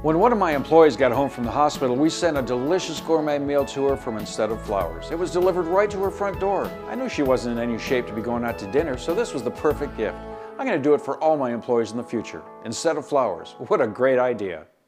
When one of my employees got home from the hospital, we sent a delicious gourmet meal to her from Instead of Flowers. It was delivered right to her front door. I knew she wasn't in any shape to be going out to dinner, so this was the perfect gift. I'm going to do it for all my employees in the future. Instead of Flowers. What a great idea.